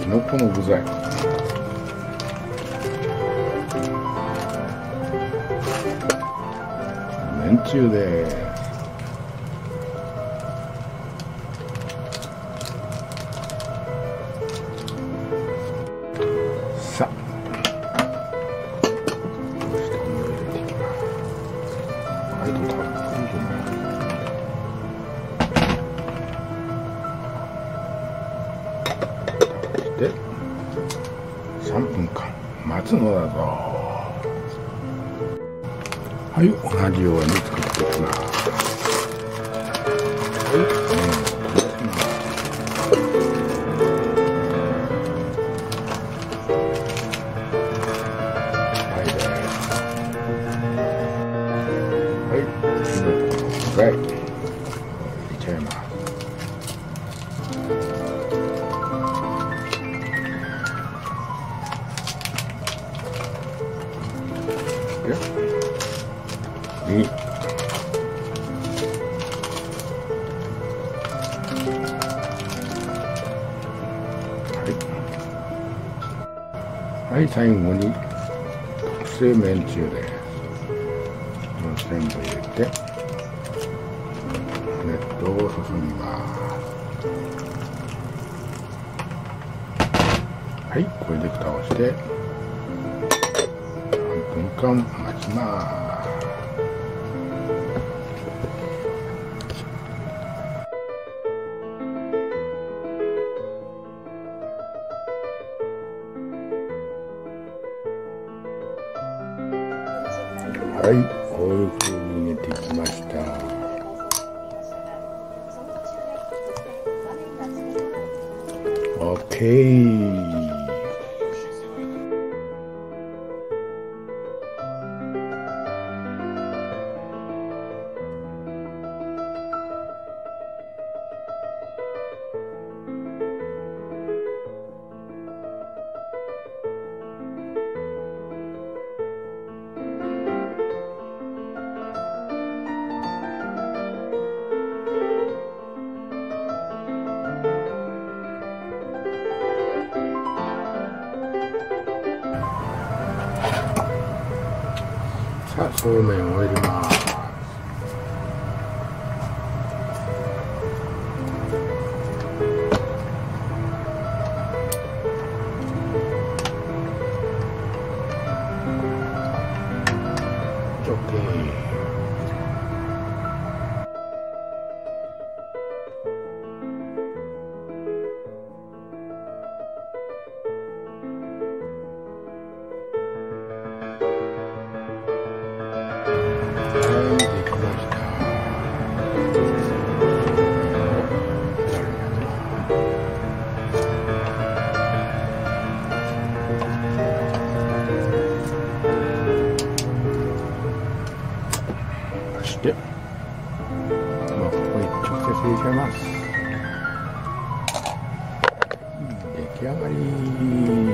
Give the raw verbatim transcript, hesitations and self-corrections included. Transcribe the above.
のこの具材。めんつゆです。さあ、こうしてお湯を入れていきます。割とたっぷりとね。でさんぷんかん待つのだぞ。はい、同じように作っていきます。はい、麺を取ります。はいです。はい、きのこの具材入れちゃいます。次、はい、はい、最後に特製めんつゆです。これを全部入れて熱湯を注ぎます。はい、これで蓋をしてさんぷんかん待ちます。はい、こういう風に入れていきました。オッケー。さあ、そうめんを入れます。オッケー。で、まあ、ここに直接入れちゃいます。出来上がり。